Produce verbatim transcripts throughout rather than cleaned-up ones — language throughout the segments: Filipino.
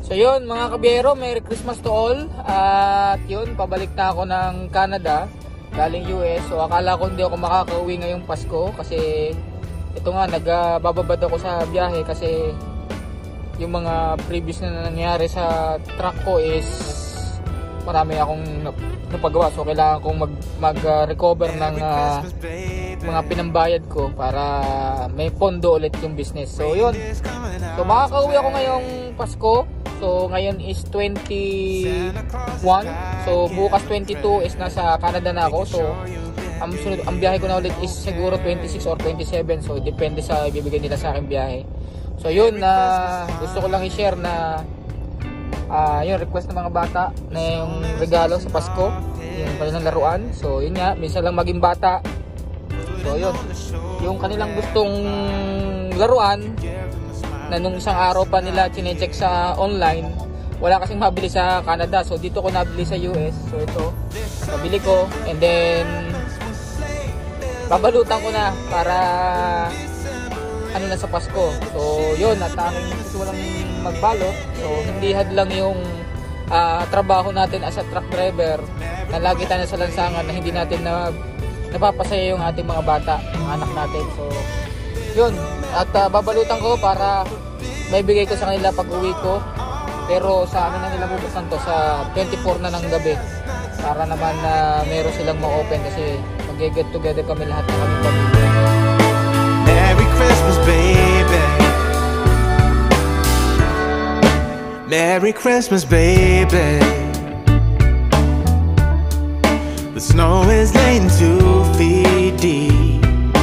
So yun mga kabiyero, Merry Christmas to all. At yun, pabalik na ako ng Canada, galing U S. So akala ko hindi ako makakauwi ngayong Pasko kasi ito nga, nagbababad ako sa biyahe kasi yung mga previous na nangyari sa truck ko is marami akong napagawa. So kailangan kong mag, mag-recover ng uh, mga pinambayad ko para may pondo ulit yung business. So yun, so makakauwi ako ngayong Pasko. So ngayon is twenty-one. So bukas twenty-two is nasa Canada na ako. So ang sunod, ang biyahe ko na ulit is siguro twenty-six or twenty-seven. So depende sa ibibigay nila sa akin biyahe. So yun, na uh, gusto ko lang i-share na uh, yung request ng mga bata na yung regalo sa Pasko, yung kanilang laruan. So yun nga, minsan lang maging bata. So yun, yung kanilang gustong laruan na nung isang araw pa nila chinecheck sa online, wala kasing mabili sa Canada. So dito ko nabili sa U S. So ito, nabili ko and then babalutan ko na para ano na sa Pasko. So yun, at aming gusto lang magbalot. So hindi hadlang yung uh, trabaho natin as a truck driver na lagi tayo sa lansangan na hindi natin na napapasaya yung ating mga bata, mga anak natin. So yun, at uh, babalutan ko para may bigay ko sa kanila pag uwi ko. Pero sa amin na nila bubusan to sa twenty-four na ng gabi para naman na uh, meron silang ma-open kasi mag-get together kami lahat ng aming pamilya. Merry Christmas, baby. Merry Christmas, baby. The snow is laying two feet deep.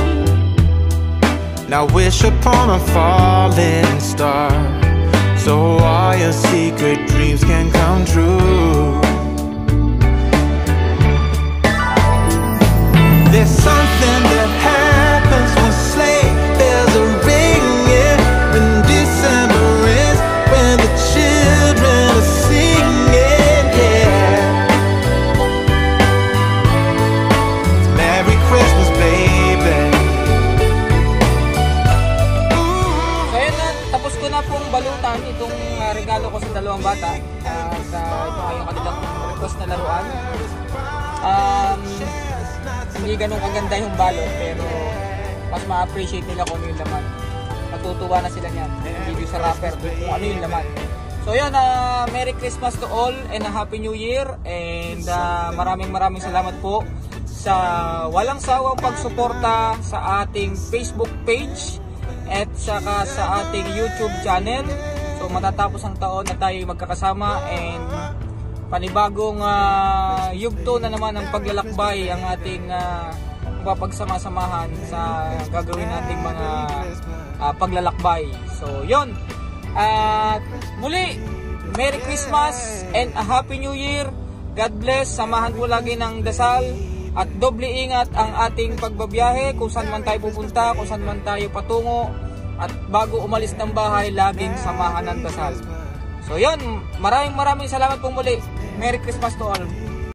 Now wish upon a falling star, so all your secret dreams can come true. There's something that happens when sleigh bells are ringing, when December is, when the children are singing, yeah. Merry Christmas, baby. So yun na, tapos ko na pong balutan itong uh, regalo ko sa dalawang bata. Uh, sa ito ay yung kanilang request na laruan. Um, hindi ganun kaganda yung balot pero mas ma-appreciate nila kung ano yung laman. Matutuwa na sila niyan. Video sa wrapper kung ano yung laman. So yun, uh, Merry Christmas to all and a Happy New Year. And uh, maraming maraming salamat po sa walang sawang pagsuporta sa ating Facebook page at saka sa ating YouTube channel. So matatapos ang taon na tayo magkakasama and panibagong uh, yugto na naman ang paglalakbay ang ating uh, mapagsama-samahan sa gagawin nating mga uh, paglalakbay. So yun, at uh, muli Merry Christmas and a Happy New Year. God bless, samahan po lagi ng dasal at doble ingat ang ating pagbabiyahe kung saan man tayo pupunta, kung saan man tayo patungo, at bago umalis ng bahay laging samahan ng dasal. So yun, maraming maraming salamat po muli. Merry Christmas to all.